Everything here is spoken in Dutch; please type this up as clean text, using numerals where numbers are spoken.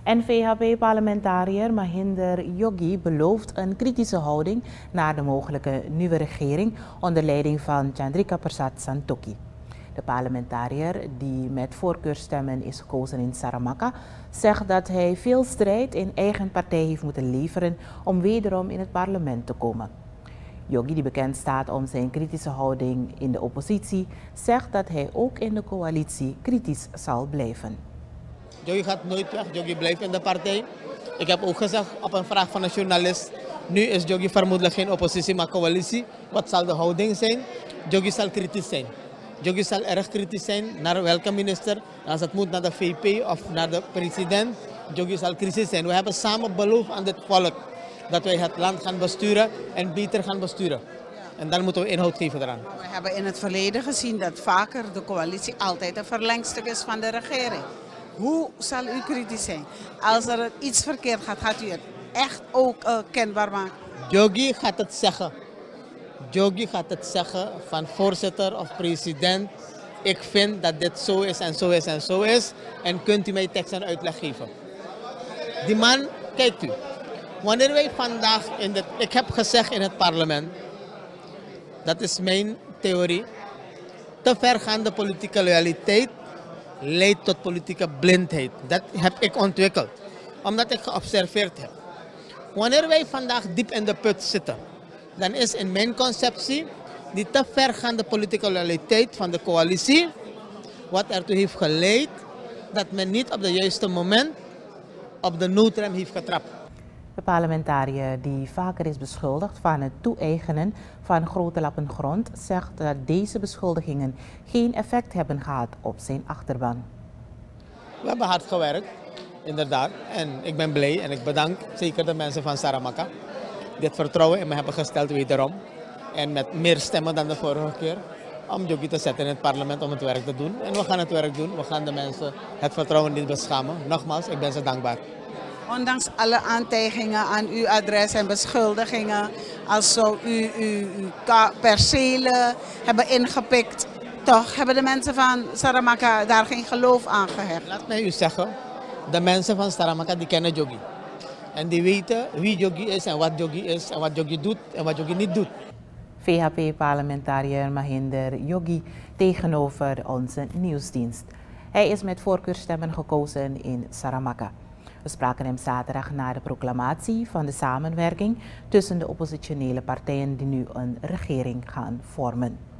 N-VHP-parlementariër Mahinder Yogi belooft een kritische houding naar de mogelijke nieuwe regering onder leiding van Chandrika Persat Santokhi. De parlementariër, die met voorkeurstemmen is gekozen in Saramacca, zegt dat hij veel strijd in eigen partij heeft moeten leveren om wederom in het parlement te komen. Yogi, die bekend staat om zijn kritische houding in de oppositie, zegt dat hij ook in de coalitie kritisch zal blijven. Yogi gaat nooit weg, Yogi blijft in de partij. Ik heb ook gezegd op een vraag van een journalist, nu is Yogi vermoedelijk geen oppositie maar coalitie. Wat zal de houding zijn? Yogi zal kritisch zijn. Yogi zal erg kritisch zijn naar welke minister. Als het moet naar de VP of naar de president, Yogi zal kritisch zijn. We hebben samen beloofd aan dit volk dat wij het land gaan besturen en beter gaan besturen. En dan moeten we inhoud geven eraan. We hebben in het verleden gezien dat vaker de coalitie altijd een verlengstuk is van de regering. Hoe zal u kritisch zijn? Als er iets verkeerd gaat, gaat u het echt ook kenbaar maken? Yogi gaat het zeggen. Yogi gaat het zeggen van voorzitter of president. Ik vind dat dit zo is en zo is en zo is. En kunt u mij tekst en uitleg geven? Die man, kijkt u. Wanneer wij vandaag ik heb gezegd in het parlement, dat is mijn theorie, te vergaande politieke loyaliteit leidt tot politieke blindheid. Dat heb ik ontwikkeld, omdat ik geobserveerd heb. Wanneer wij vandaag diep in de put zitten, dan is in mijn conceptie die te vergaande politieke loyaliteit van de coalitie, wat ertoe heeft geleid dat men niet op het juiste moment op de noodrem heeft getrapt. De parlementariër, die vaker is beschuldigd van het toe-eigenen van grote lappen grond, zegt dat deze beschuldigingen geen effect hebben gehad op zijn achterban. We hebben hard gewerkt, inderdaad. En ik ben blij en ik bedank zeker de mensen van Saramacca. Dit vertrouwen in me hebben gesteld wederom. En met meer stemmen dan de vorige keer. Om Yogi te zetten in het parlement om het werk te doen. En we gaan het werk doen. We gaan de mensen het vertrouwen niet beschamen. Nogmaals, ik ben ze dankbaar. Ondanks alle aantijgingen aan uw adres en beschuldigingen, als zou u uw percelen hebben ingepikt, toch hebben de mensen van Saramacca daar geen geloof aan gehecht. Laat mij u zeggen, de mensen van Saramacca die kennen Yogi. En die weten wie Yogi is en wat Yogi is en wat Yogi doet en wat Yogi niet doet. VHP-parlementariër Mahinder Yogi tegenover onze nieuwsdienst. Hij is met voorkeurstemmen gekozen in Saramacca. We spraken hem zaterdag na de proclamatie van de samenwerking tussen de oppositionele partijen die nu een regering gaan vormen.